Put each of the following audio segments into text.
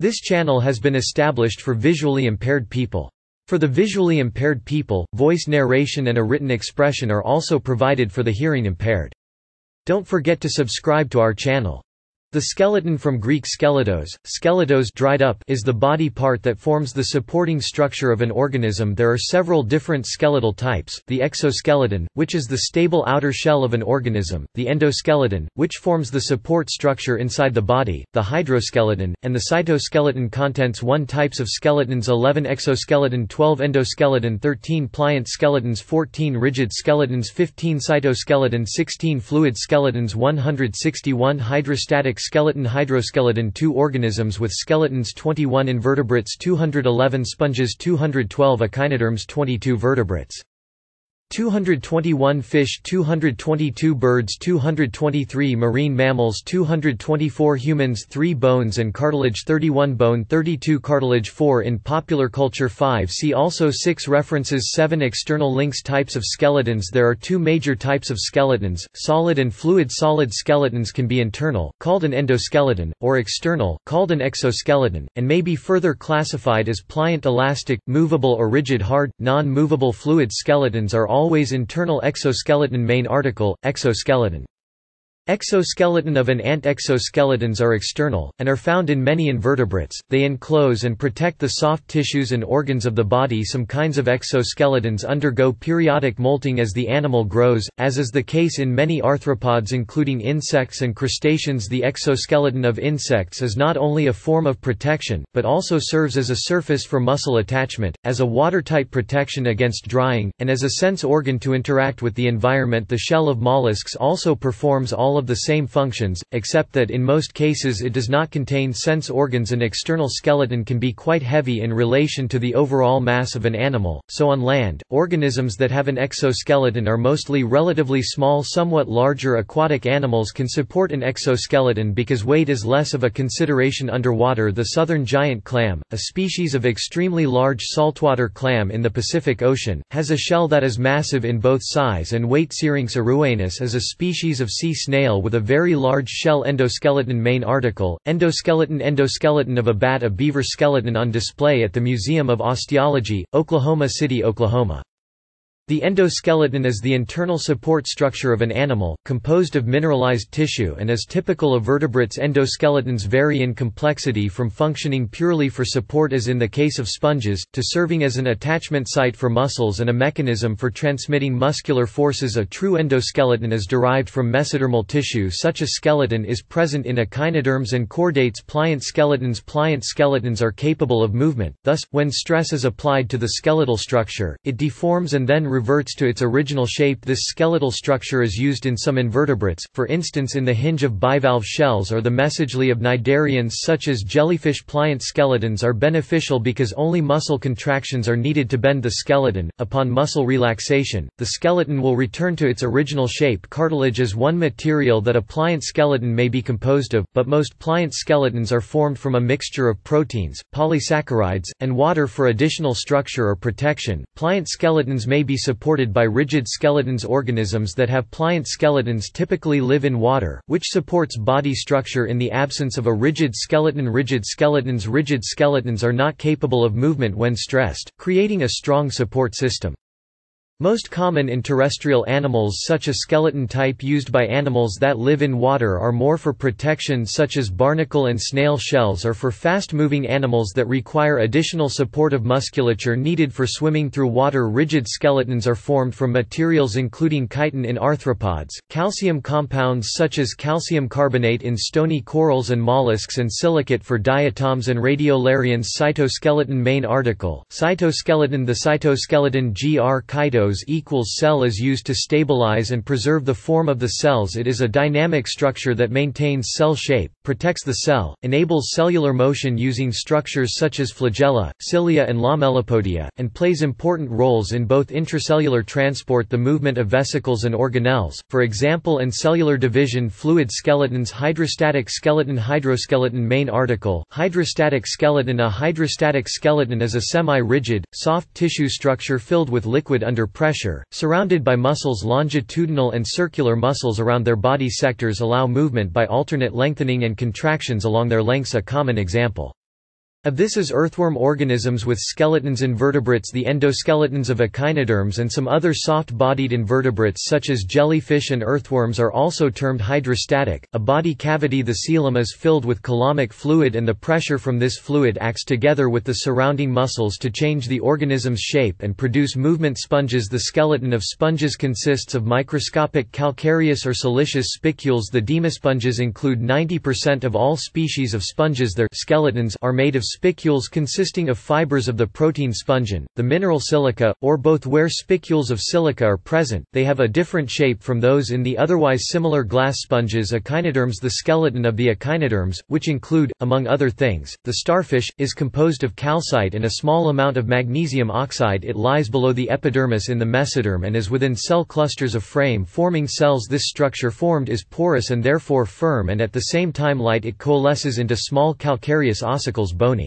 This channel has been established for visually impaired people. For the visually impaired people, voice narration and a written expression are also provided for the hearing impaired. Don't forget to subscribe to our channel. The skeleton, from Greek skeletos, skeletos dried up, is the body part that forms the supporting structure of an organism. There are several different skeletal types: the exoskeleton, which is the stable outer shell of an organism; the endoskeleton, which forms the support structure inside the body; the hydroskeleton; and the cytoskeleton. Contents: 1 Types of skeletons, 11 exoskeleton, 12 endoskeleton, 13 pliant skeletons, 14 rigid skeletons, 15 cytoskeleton, 16 fluid skeletons, 161 hydrostatic skeleton, hydroskeleton, 2 organisms with skeletons, 21 invertebrates, 211 sponges, 212 echinoderms, 22 vertebrates, 221 fish, 222 birds, 223 marine mammals, 224 humans, 3 bones and cartilage, 31 bone, 32 cartilage, 4 in popular culture. 5 See also 6 References. 7 External links. Types of skeletons. There are 2 major types of skeletons, solid and fluid. Solid skeletons can be internal, called an endoskeleton, or external, called an exoskeleton, and may be further classified as pliant, elastic, movable or rigid. Hard, non-movable fluid skeletons are always internal. Exoskeleton. Main article, exoskeleton. Exoskeleton of an ant. Exoskeletons are external, and are found in many invertebrates. They enclose and protect the soft tissues and organs of the body. Some kinds of exoskeletons undergo periodic molting as the animal grows, as is the case in many arthropods including insects and crustaceans. The exoskeleton of insects is not only a form of protection, but also serves as a surface for muscle attachment, as a watertight protection against drying, and as a sense organ to interact with the environment. The shell of mollusks also performs all of the same functions, except that in most cases it does not contain sense organs. An external skeleton can be quite heavy in relation to the overall mass of an animal, so on land, organisms that have an exoskeleton are mostly relatively small. Somewhat larger aquatic animals can support an exoskeleton because weight is less of a consideration underwater. The southern giant clam, a species of extremely large saltwater clam in the Pacific Ocean, has a shell that is massive in both size and weight. Syrinx aruanus is a species of sea snail with a very large shell. Endoskeleton. Main article, endoskeleton. Endoskeleton of a bat. A beaver skeleton on display at the Museum of Osteology, Oklahoma City, Oklahoma. The endoskeleton is the internal support structure of an animal, composed of mineralized tissue and is typical of vertebrates. Endoskeletons vary in complexity from functioning purely for support, as in the case of sponges, to serving as an attachment site for muscles and a mechanism for transmitting muscular forces. A true endoskeleton is derived from mesodermal tissue. Such a skeleton is present in echinoderms and chordates. Pliant skeletons. Pliant skeletons are capable of movement, thus, when stress is applied to the skeletal structure, it deforms and then reverts to its original shape. This skeletal structure is used in some invertebrates, for instance in the hinge of bivalve shells or the mesogyli of cnidarians such as jellyfish. Pliant skeletons are beneficial because only muscle contractions are needed to bend the skeleton. Upon muscle relaxation, the skeleton will return to its original shape. Cartilage is one material that a pliant skeleton may be composed of, but most pliant skeletons are formed from a mixture of proteins, polysaccharides, and water for additional structure or protection. Pliant skeletons may be supported by rigid skeletons. Organisms that have pliant skeletons typically live in water, which supports body structure in the absence of a rigid skeleton. Rigid skeletons are not capable of movement when stressed, creating a strong support system. Most common in terrestrial animals. Such a skeleton type used by animals that live in water are more for protection, such as barnacle and snail shells, or for fast-moving animals that require additional supportive musculature needed for swimming through water. Rigid skeletons are formed from materials including chitin in arthropods, calcium compounds such as calcium carbonate in stony corals and mollusks, and silicate for diatoms and radiolarians. Cytoskeleton. Main article, cytoskeleton. The cytoskeleton (gr. Equals cell is used to stabilize and preserve the form of the cells. It is a dynamic structure that maintains cell shape, protects the cell, enables cellular motion using structures such as flagella, cilia and lamellipodia, and plays important roles in both intracellular transport, the movement of vesicles and organelles, for example, and cellular division. Fluid skeletons. Hydrostatic skeleton. Hydroskeleton. Main article, hydrostatic skeleton. A hydrostatic skeleton is a semi-rigid, soft tissue structure filled with liquid under pressure, surrounded by muscles. Longitudinal and circular muscles around their body sectors allow movement by alternate lengthening and contractions along their lengths. A common example Of this is earthworm organisms with skeletons, invertebrates, the endoskeletons of echinoderms, and some other soft-bodied invertebrates such as jellyfish and earthworms are also termed hydrostatic. A body cavity, the coelom, is filled with coelomic fluid, and the pressure from this fluid acts together with the surrounding muscles to change the organism's shape and produce movement. Sponges. The skeleton of sponges consists of microscopic calcareous or siliceous spicules. The demosponges include 90% of all species of sponges. Their skeletons are made of spicules consisting of fibers of the protein spongin, the mineral silica, or both. Where spicules of silica are present, they have a different shape from those in the otherwise similar glass sponges. Echinoderms. The skeleton of the echinoderms, which include, among other things, the starfish, is composed of calcite and a small amount of magnesium oxide. It lies below the epidermis in the mesoderm and is within cell clusters of frame-forming cells. This structure formed is porous and therefore firm, and at the same time light. It coalesces into small calcareous ossicles, bony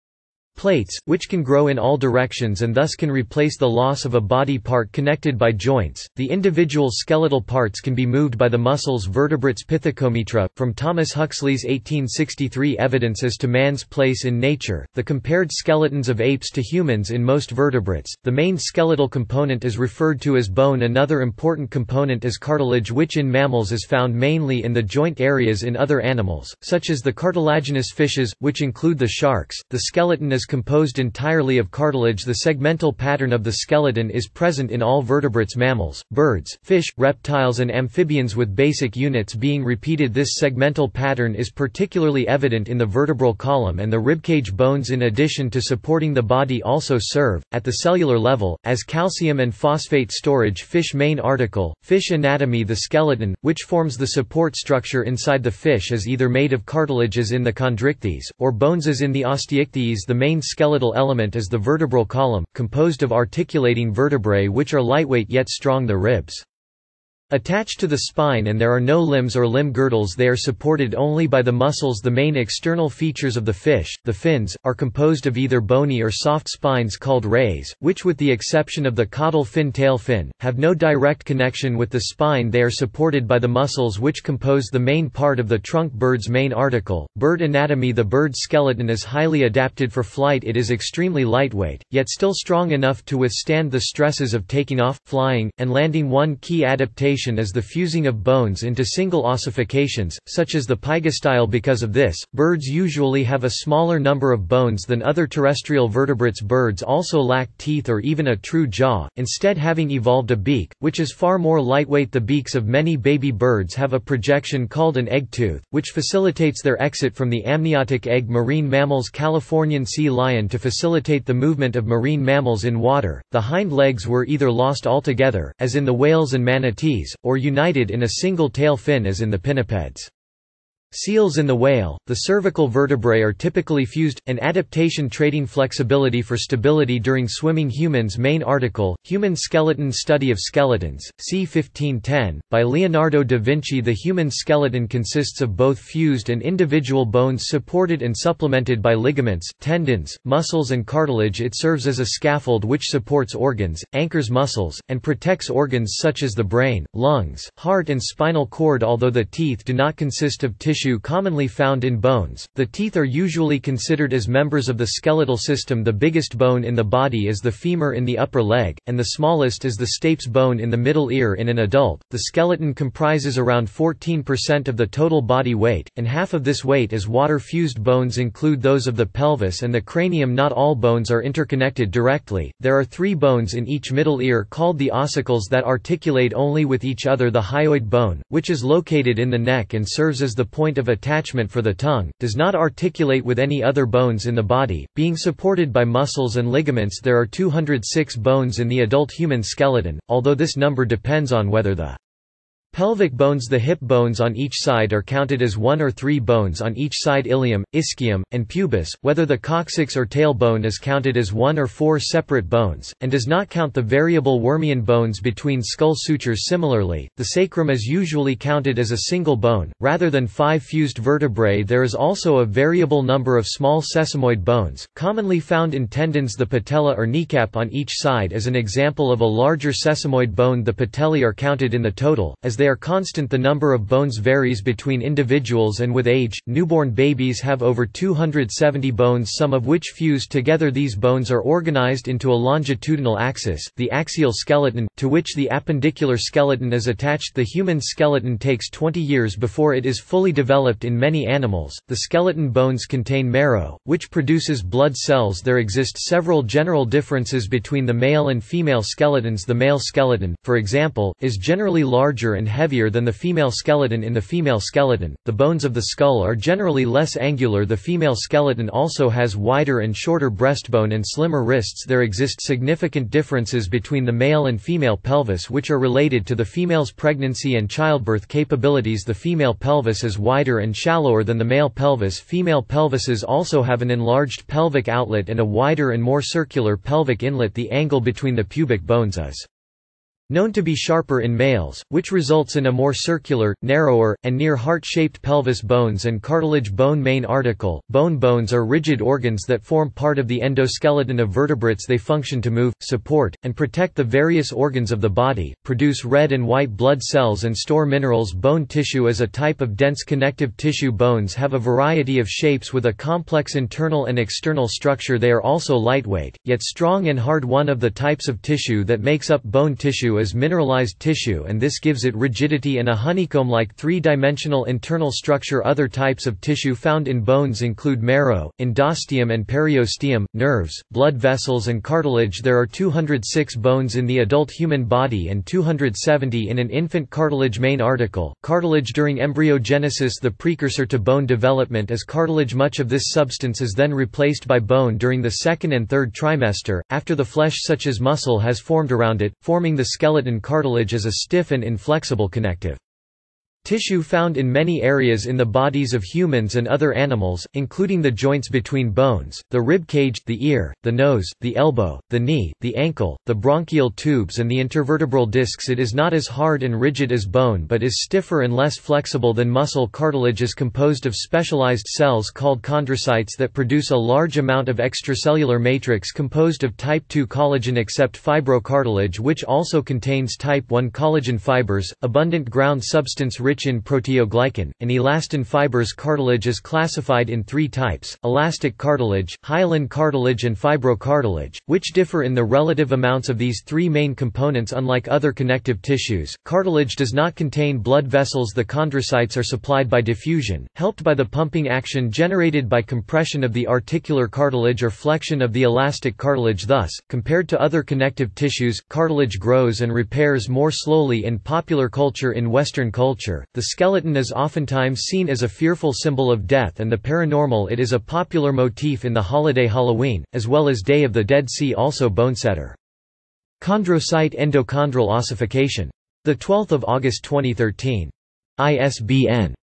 plates, which can grow in all directions and thus can replace the loss of a body part connected by joints. The individual skeletal parts can be moved by the muscles. Vertebrates. Pithecometra. From Thomas Huxley's 1863 Evidence as to Man's Place in Nature, the compared skeletons of apes to humans in most vertebrates. The main skeletal component is referred to as bone. Another important component is cartilage, which in mammals is found mainly in the joint areas. In other animals, such as the cartilaginous fishes, which include the sharks, the skeleton is composed entirely of cartilage. The segmental pattern of the skeleton is present in all vertebrates, mammals, birds, fish, reptiles and amphibians, with basic units being repeated. This segmental pattern is particularly evident in the vertebral column and the ribcage. Bones, in addition to supporting the body, also serve, at the cellular level, as calcium and phosphate storage. Fish. Main article, Fish anatomy. The skeleton, which forms the support structure inside the fish, is either made of cartilage as in the chondrichthyes, or bones as in the osteichthyes. The main skeletal element is the vertebral column, composed of articulating vertebrae which are lightweight yet strong. The ribs attached to the spine, and there are no limbs or limb girdles. They are supported only by the muscles. The main external features of the fish, the fins, are composed of either bony or soft spines called rays, which, with the exception of the caudal fin, tail fin, have no direct connection with the spine. They are supported by the muscles which compose the main part of the trunk. Birds. Main article, Bird anatomy. The bird skeleton is highly adapted for flight. It is extremely lightweight, yet still strong enough to withstand the stresses of taking off, flying, and landing. One key adaptation is the fusing of bones into single ossifications, such as the pygostyle. Because of this, birds usually have a smaller number of bones than other terrestrial vertebrates. Birds also lack teeth or even a true jaw, instead having evolved a beak, which is far more lightweight. The beaks of many baby birds have a projection called an egg tooth, which facilitates their exit from the amniotic egg. Marine mammals. Californian sea lion. To facilitate the movement of marine mammals in water, the hind legs were either lost altogether, as in the whales and manatees, or united in a single tail fin as in the pinnipeds. Seals and the whale, the cervical vertebrae are typically fused, an adaptation trading flexibility for stability during swimming. Humans. Main article, Human skeleton. Study of skeletons, c. 1510, by Leonardo da Vinci. The human skeleton consists of both fused and individual bones supported and supplemented by ligaments, tendons, muscles and cartilage. It serves as a scaffold which supports organs, anchors muscles, and protects organs such as the brain, lungs, heart and spinal cord. Although the teeth do not consist of tissue commonly found in bones, the teeth are usually considered as members of the skeletal system. The biggest bone in the body is the femur in the upper leg, and the smallest is the stapes bone in the middle ear. In an adult, the skeleton comprises around 14% of the total body weight, and half of this weight is water-fused. Bones include those of the pelvis and the cranium. Not all bones are interconnected directly. There are 3 bones in each middle ear called the ossicles that articulate only with each other. The hyoid bone, which is located in the neck and serves as the point of attachment for the tongue, does not articulate with any other bones in the body, being supported by muscles and ligaments. There are 206 bones in the adult human skeleton, although this number depends on whether the pelvic bones, the hip bones on each side, are counted as 1 or 3 bones on each side. Ilium, ischium, and pubis, whether the coccyx or tailbone is counted as 1 or 4 separate bones, and does not count the variable Wormian bones between skull sutures. Similarly, the sacrum is usually counted as a single bone, rather than 5 fused vertebrae. There is also a variable number of small sesamoid bones, commonly found in tendons. The patella or kneecap on each side is an example of a larger sesamoid bone. The patellae are counted in the total, as they are constant, the number of bones varies between individuals, and with age, newborn babies have over 270 bones, some of which fuse together. These bones are organized into a longitudinal axis, the axial skeleton, to which the appendicular skeleton is attached. The human skeleton takes 20 years before it is fully developed. In many animals, the skeleton bones contain marrow, which produces blood cells. There exist several general differences between the male and female skeletons. The male skeleton, for example, is generally larger and heavier than the female skeleton. In the female skeleton, the bones of the skull are generally less angular. The female skeleton also has wider and shorter breastbone and slimmer wrists. There exist significant differences between the male and female pelvis, which are related to the female's pregnancy and childbirth capabilities. The female pelvis is wider and shallower than the male pelvis. Female pelvises also have an enlarged pelvic outlet and a wider and more circular pelvic inlet. The angle between the pubic bones is known to be sharper in males, which results in a more circular, narrower, and near heart-shaped pelvis. Bones and cartilage. Bone. Main article. Bones are rigid organs that form part of the endoskeleton of vertebrates. They function to move, support, and protect the various organs of the body, produce red and white blood cells, and store minerals. Bone tissue is a type of dense connective tissue. Bones have a variety of shapes with a complex internal and external structure. They are also lightweight, yet strong and hard. One of the types of tissue that makes up bone tissue is mineralized tissue, and this gives it rigidity and a honeycomb-like three-dimensional internal structure. Other types of tissue found in bones include marrow, endosteum and periosteum, nerves, blood vessels, and cartilage. There are 206 bones in the adult human body and 270 in an infant. Cartilage. Main article. Cartilage. During embryogenesis, the precursor to bone development is cartilage. Much of this substance is then replaced by bone during the second and third trimester, after the flesh such as muscle has formed around it, forming the skeleton. Cartilage is a stiff and inflexible connective tissue found in many areas in the bodies of humans and other animals, including the joints between bones, the rib cage, the ear, the nose, the elbow, the knee, the ankle, the bronchial tubes, and the intervertebral discs. It is not as hard and rigid as bone but is stiffer and less flexible than muscle. Cartilage is composed of specialized cells called chondrocytes that produce a large amount of extracellular matrix composed of type II collagen, except fibrocartilage, which also contains type I collagen fibers, abundant ground substance rich in proteoglycan, and elastin fibers. Cartilage is classified in three types: elastic cartilage, hyaline cartilage, and fibrocartilage, which differ in the relative amounts of these three main components. Unlike other connective tissues, cartilage does not contain blood vessels. The chondrocytes are supplied by diffusion, helped by the pumping action generated by compression of the articular cartilage or flexion of the elastic cartilage. Thus, compared to other connective tissues, cartilage grows and repairs more slowly. In popular culture. In Western culture, the skeleton is oftentimes seen as a fearful symbol of death and the paranormal. It is a popular motif in the holiday Halloween, as well as Day of the Dead. See also bonesetter. Chondrocyte endochondral ossification. 12 August 2013. ISBN